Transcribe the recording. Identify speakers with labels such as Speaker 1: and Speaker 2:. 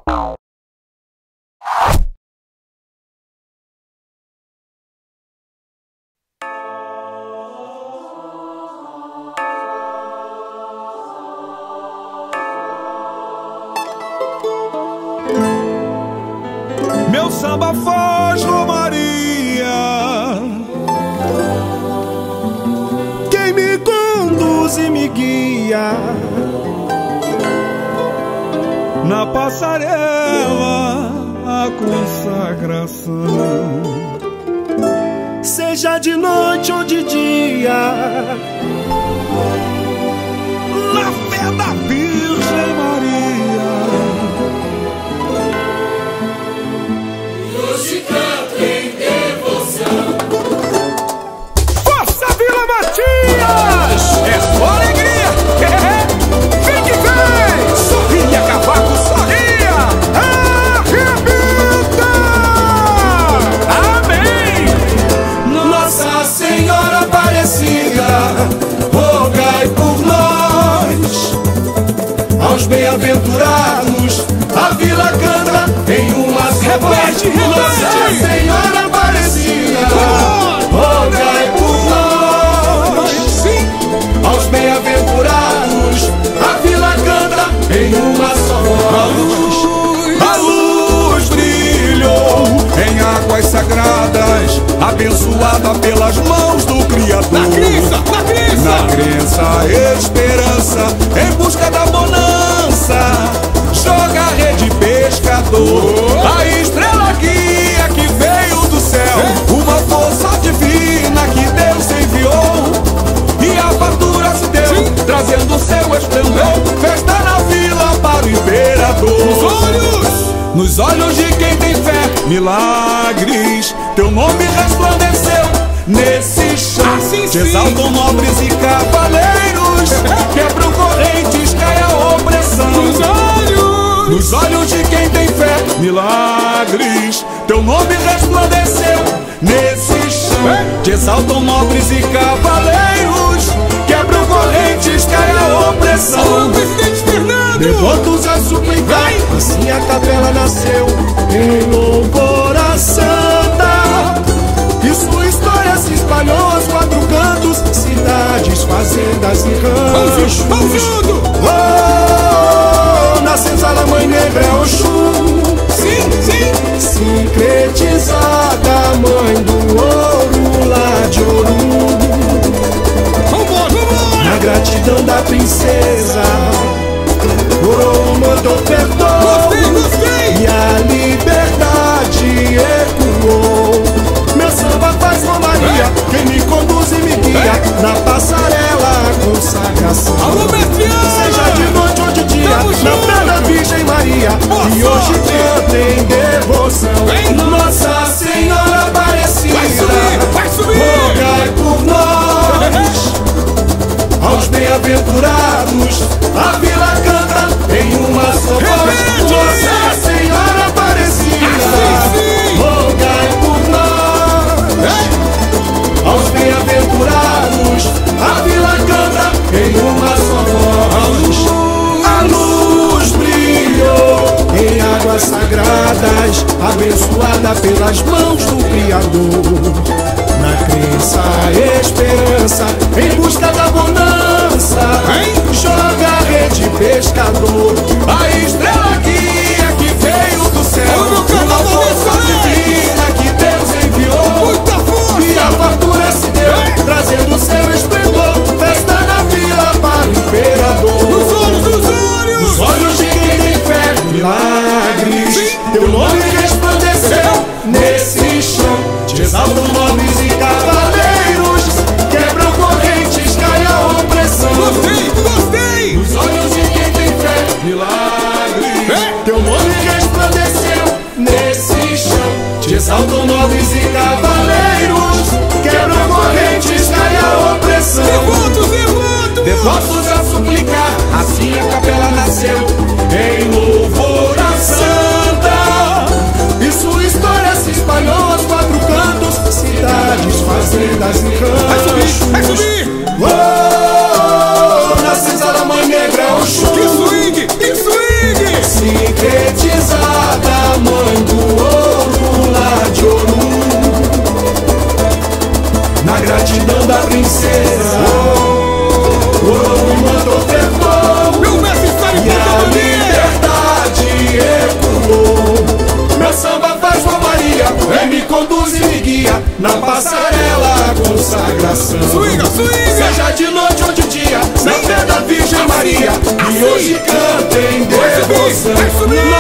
Speaker 1: Meu samba faz romaria, quem me conduz e me guia na passarela a consagração. Seja de noite ou de dia, na fé da Virgem Maria.
Speaker 2: Hoje canto em devoção.
Speaker 1: Força Vila Matias! É só alegria! Vem que vem! Sorria, cavaco, sorria! Arrebenta! Amém!
Speaker 2: Nossa Senhora Aparecida, rogai por nós. Aos bem-aventurados, a vila canta em uma só voz. Nossa Senhora Aparecida, rogai por nós. Aos bem-aventurados, a vila canta em uma só voz.
Speaker 1: A luz brilhou em águas sagradas, abençoada pelas mãos do Criador. Na crença, esperança, em busca da bonança, joga a rede pescador. A estrela guia que veio do céu, uma força divina que Deus enviou, e a fartura se deu, trazendo o seu esplendor. Festa na vila para o imperador. Nos olhos de quem tem fé, milagres, teu nome resplandeceu nesse chão. Te exaltam nobres e cavaleiros, quebram correntes, cai a opressão. Nos olhos de quem tem fé, milagres, teu nome resplandeceu nesse chão. Te exaltam nobres e cavaleiros, quebram correntes, cai a opressão. Devotos a suplicar, assim a capela nasceu em louvor a Santa, e sua história se espalhou aos quatro cantos, cidades, fazendas e ranchos. Oh, na senzala Mãe Negra é Oxum, sincretizada, Mãe do ouro lá de Ouro. Na gratidão da princesa, coroa mandou perdão, e a liberdade ecoou. Meu samba faz romaria, quem me conduz e me guia na passarela a consagração. Seja de noite ou de dia, na fé da Virgem Maria, e hoje canta em devoção. Nossa Senhora Aparecida, rogai por nós. Aos bem-aventurados, a vila canta em uma só voz. Nossa Senhora Aparecida, rogai por nós. Aos bem-aventurados, a vila canta em uma só voz. A luz brilhou em águas sagradas, abençoada pelas mãos do Criador. Na crença, esperança, em busca da bonança, joga a rede pescador. A estrela guia que veio do céu, uma força divina que Deus enviou, e a fartura se deu, trazendo o seu esplendor. Festa na vila para o imperador. Nos olhos de quem tem fé, milagres, teu nome resplandeceu nesse chão. Te exaltam nobres e cavaleiros, quebram correntes, cai a opressão. Nos olhos de quem tem fé, milagres, teu nome resplandeceu nesse chão. Te exaltam nobres e cavaleiros, quebram correntes, cai a opressão. Devotos a suplicar, assim a capela nasceu em louvor a Santa, e sua história se espalhou aos quatro cantos, cidades, fazendas e ranchos. Vai subir! Oh, na senzala Mãe Negra é Oxum, Que swing!
Speaker 2: sincretizada, subir.